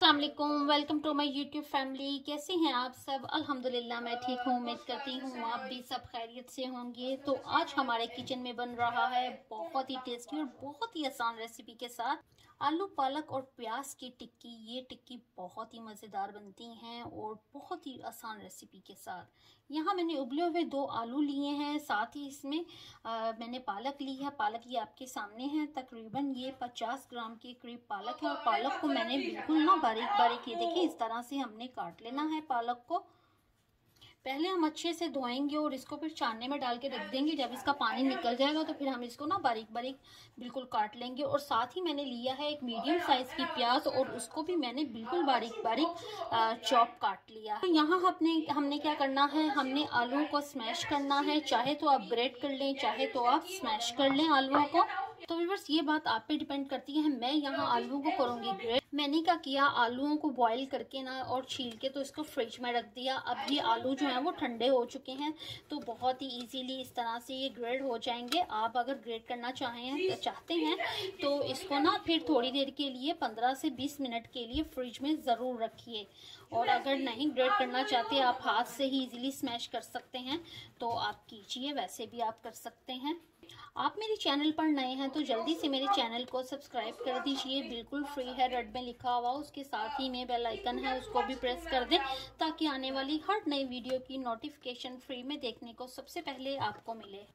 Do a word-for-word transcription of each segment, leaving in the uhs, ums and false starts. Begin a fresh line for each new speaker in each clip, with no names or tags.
अस्सलाम वालेकुम, welcome to my YouTube family. कैसे हैं आप सब? अल्हम्दुलिल्लाह मैं ठीक हूँ। उम्मीद करती हूँ आप भी सब खैरियत से होंगे। तो आज हमारे किचन में बन रहा है बहुत ही टेस्टी और बहुत ही आसान रेसिपी के साथ आलू पालक और प्याज की टिक्की। ये टिक्की बहुत ही मज़ेदार बनती हैं और बहुत ही आसान रेसिपी के साथ। यहाँ मैंने उबले हुए दो आलू लिए हैं, साथ ही इसमें आ, मैंने पालक ली है। पालक ये आपके सामने है, तकरीबन ये पचास ग्राम के करीब पालक है। और पालक को मैंने बिल्कुल ना बारीक बारीक, ये देखिए इस तरह से हमने काट लेना है पालक को। पहले हम अच्छे से धोएंगे और इसको फिर छानने में डाल के रख देंगे। जब इसका पानी निकल जाएगा तो फिर हम इसको ना बारीक बारीक बिल्कुल काट लेंगे। और साथ ही मैंने लिया है एक मीडियम साइज की प्याज और उसको भी मैंने बिल्कुल बारीक बारीक चॉप काट लिया। तो यहाँ हमने हमने क्या करना है, हमने आलू को स्मैश करना है। चाहे तो आप ग्रेट कर लें, चाहे तो आप स्मैश कर लें आलूओं को। तो व्यूअर्स ये बात आप पे डिपेंड करती है। मैं यहाँ आलूओं को करूँगी ग्रेट। मैंने क्या किया, आलूओं को बॉईल करके ना और छील के तो इसको फ्रिज में रख दिया। अब ये आलू जो है वो ठंडे हो चुके हैं, तो बहुत ही इजीली इस तरह से ये ग्रेट हो जाएंगे। आप अगर ग्रेट करना चाहें चाहते हैं तो इसको ना फिर थोड़ी देर के लिए पंद्रह से बीस मिनट के लिए फ्रिज में ज़रूर रखिए। और अगर नहीं ग्रेट करना चाहते, आप हाथ से ही इजीली स्मैश कर सकते हैं तो आप कीजिए, वैसे भी आप कर सकते हैं। आप मेरे चैनल पर नए हैं तो जल्दी से मेरे चैनल को सब्सक्राइब कर दीजिए, बिल्कुल फ्री है, रेड में लिखा हुआ। उसके साथ ही में बेल आइकन है, उसको भी प्रेस कर दें ताकि आने वाली हर नई वीडियो की नोटिफिकेशन फ्री में देखने को सबसे पहले आपको मिले।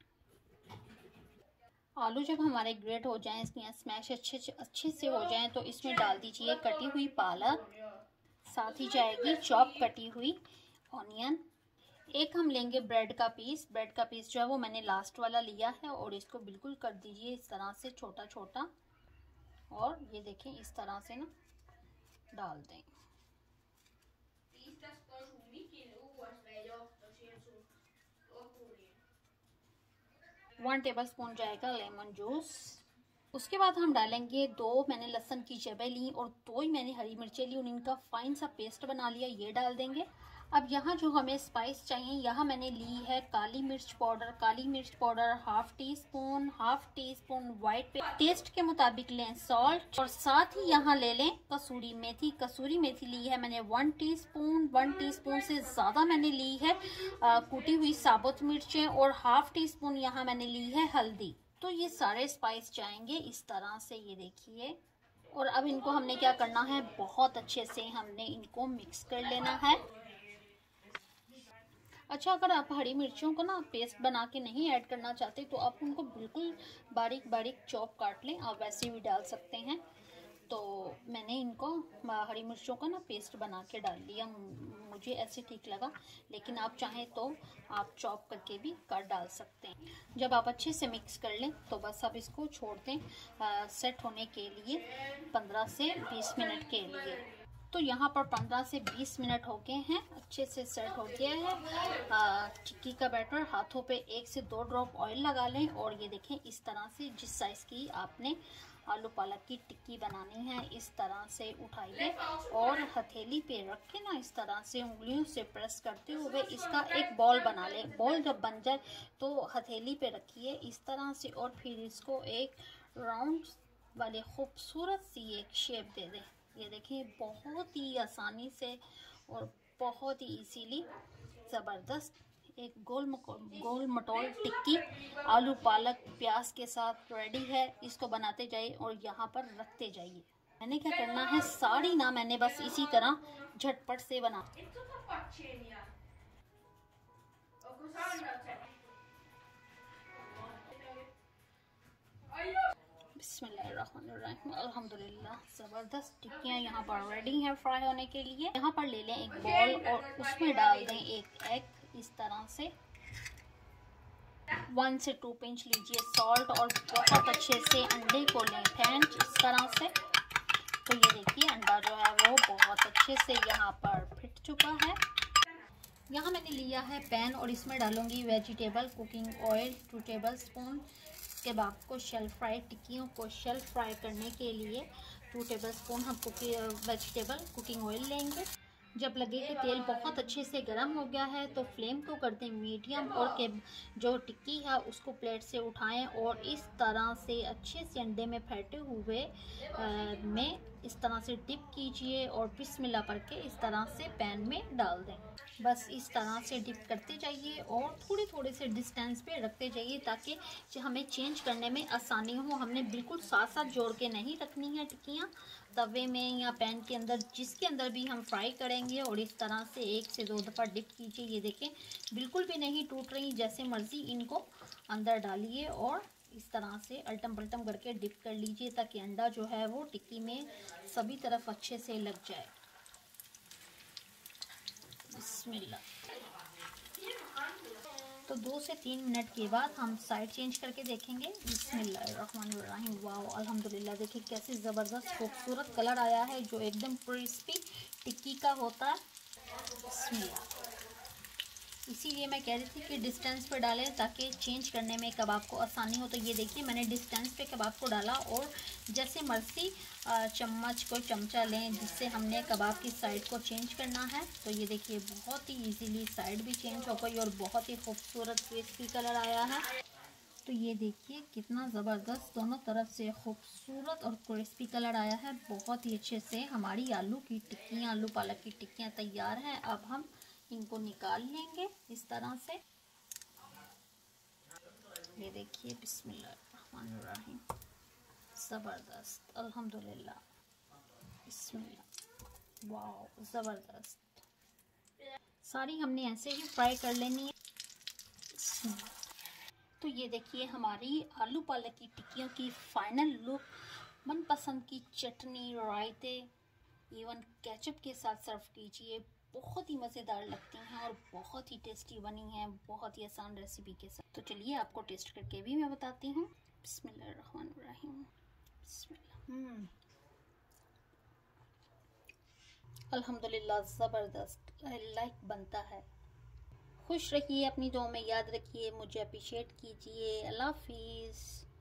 आलू जब हमारे ग्रेट हो जाएं, इसमें स्मैश अच्छे अच्छे से हो जाएं, तो इसमें डाल दीजिए कटी हुई पालक, साथ ही जाएगी चॉप कटी हुई ऑनियन। एक हम लेंगे ब्रेड का पीस। ब्रेड का पीस जो है वो मैंने लास्ट वाला लिया है और इसको बिल्कुल कर दीजिए इस तरह से छोटा छोटा। और ये देखें इस तरह से ना डाल दें। वन टेबल स्पून जाएगा लेमन जूस। उसके बाद हम डालेंगे दो मैंने लहसुन की जबें ली और दो ही मैंने हरी मिर्चें ली और इनका फाइन सा पेस्ट बना लिया, ये डाल देंगे। अब यहाँ जो हमें स्पाइस चाहिए, यहाँ मैंने ली है काली मिर्च पाउडर। काली मिर्च powder half teaspoon, half teaspoon white, taste के मुताबिक लें सॉल्ट। और साथ ही यहाँ ले लें कसूरी मेथी। कसूरी मेथी ली है मैंने वन टीस्पून। वन टीस्पून से ज़्यादा मैंने ली है आ, कूटी हुई साबुत मिर्चें। और हाफ टी स्पून यहाँ मैंने ली है हल्दी। तो ये सारे स्पाइस जाएंगे इस तरह से, ये देखिए। और अब इनको हमने क्या करना है, बहुत अच्छे से हमने इनको मिक्स कर लेना है। अच्छा, अगर आप हरी मिर्चियों को ना पेस्ट बना के नहीं ऐड करना चाहते तो आप उनको बिल्कुल बारीक बारीक चॉप काट लें, आप वैसे भी डाल सकते हैं। तो मैंने इनको हरी मिर्चों का ना पेस्ट बना के डाल दिया, मुझे ऐसे ठीक लगा। लेकिन आप चाहें तो आप चॉप करके भी काट डाल सकते हैं। जब आप अच्छे से मिक्स कर लें तो बस अब इसको छोड़ दें आ, सेट होने के लिए पंद्रह से बीस मिनट के लिए। तो यहाँ पर पंद्रह से बीस मिनट हो गए हैं, अच्छे से सेट हो गया है टिक्की का बैटर। हाथों पे एक से दो ड्रॉप ऑयल लगा लें और ये देखें इस तरह से, जिस साइज़ की आपने आलू पालक की टिक्की बनानी है इस तरह से उठाइए और हथेली पे रख के ना इस तरह से उंगलियों से प्रेस करते हुए इसका एक बॉल बना लें। बॉल जब बन जाए तो हथेली पे रखिए इस तरह से और फिर इसको एक राउंड वाले खूबसूरत सी एक शेप दे दें। ये देखिए बहुत ही आसानी से और बहुत ही इजीली ज़बरदस्त एक गोल गोल मटोल टिक्की आलू पालक प्याज के साथ रेडी है। इसको बनाते जाइए और यहाँ पर रखते जाइए। मैंने क्या करना है, साड़ी ना मैंने बस इसी तरह झटपट से बना। बिस्मिल्लाहिर्रहमानिर्रहीम। अल्हम्दुलिल्लाह ज़बरदस्त टिक्कियाँ यहाँ पर रेडी हैं फ्राई होने के लिए। यहाँ पर ले लें एक बॉल और उसमें डाल दें एक एग इस तरह से। वन से टू पिंच लीजिए सॉल्ट और बहुत अच्छे से अंडे को लें फेंट इस तरह से। तो ये देखिए अंडा जो है वो बहुत अच्छे से यहाँ पर फिट चुका है। यहाँ मैंने लिया है पैन और इसमें डालूंगी vegetable cooking oil two tablespoon. कबाब को शेल फ्राई टिक्कियों को शेल फ्राई करने के लिए टू टेबल स्पून हम कुकिंग वेजिटेबल कुकिंग ऑयल लेंगे। जब लगे कि तेल बहुत अच्छे से गर्म हो गया है तो फ्लेम को कर दें मीडियम और के जो टिक्की है उसको प्लेट से उठाएं और इस तरह से अच्छे से अंडे में फैटे हुए आ, में इस तरह से डिप कीजिए और बिस्मिल्लाह पढ़ के इस तरह से पैन में डाल दें। बस इस तरह से डिप करते जाइए और थोड़े थोड़े से डिस्टेंस पे रखते जाइए ताकि हमें चेंज करने में आसानी हो। हमने बिल्कुल साथ साथ जोड़ के नहीं रखनी है टिक्कियाँ तवे में या पैन के अंदर, जिसके अंदर भी हम फ्राई करेंगे। और इस तरह से एक से दो दफ़ा डिप कीजिए। ये देखें बिल्कुल भी नहीं टूट रही, जैसे मर्ज़ी इनको अंदर डालिए और इस तरह से अल्टम पल्टम करके डिप कर लीजिए ताकि अंडा जो है वो टिक्की में सभी तरफ अच्छे से लग जाए। बिस्मिल्लाह। तो दो से तीन मिनट के बाद हम साइड चेंज करके देखेंगे। बिस्मिल्लाहिर्रहमानिर्रहीम। वाओ अल्हम्दुलिल्लाह, देखिए कैसे ज़बरदस्त खूबसूरत कलर आया है जो एकदम क्रिस्पी टिक्की का होता है। बिस्मिल्लाह। इसीलिए मैं कह रही थी कि डिस्टेंस पे डालें ताकि चेंज करने में कबाब को आसानी हो। तो ये देखिए मैंने डिस्टेंस पे कबाब को डाला और जैसे मर्जी चम्मच को चमचा लें जिससे हमने कबाब की साइड को चेंज करना है। तो ये देखिए बहुत ही इजीली साइड भी चेंज हो गई और बहुत ही खूबसूरत क्रिस्पी कलर आया है। तो ये देखिए कितना ज़बरदस्त दोनों तरफ से खूबसूरत और क्रिस्पी कलर आया है। बहुत ही अच्छे से हमारी आलू की टिक्कियाँ, आलू पालक की टिक्कियाँ तैयार हैं। अब हम इनको निकाल लेंगे इस तरह से। ये देखिए बिस्मिल्लाहिर्रहमानिर्रहीम, ज़बरदस्त अल्हम्दुलिल्लाह। बिस्मिल्लाह। वाह ज़बरदस्त। सारी हमने ऐसे ही फ्राई कर लेनी है। तो ये देखिए हमारी आलू पालक की टिक्कियों की फाइनल लुक। मनपसंद की चटनी, रायते, इवन केचप के साथ सर्व कीजिए। बहुत ही मज़ेदार लगती हैं और बहुत ही टेस्टी बनी हैं, बहुत ही आसान रेसिपी के साथ। तो चलिए आपको टेस्ट करके भी मैं बताती हूँ। बिस्मिल्लाहिर्रहमानिर्रहीम। बिस्मिल्लाह। अल्हम्दुलिल्लाह ज़बरदस्त लाइक बनता है। खुश रहिए, अपनी दुआ में याद रखिए, मुझे अप्रिशिएट कीजिए। अल्लाह हाफिज़।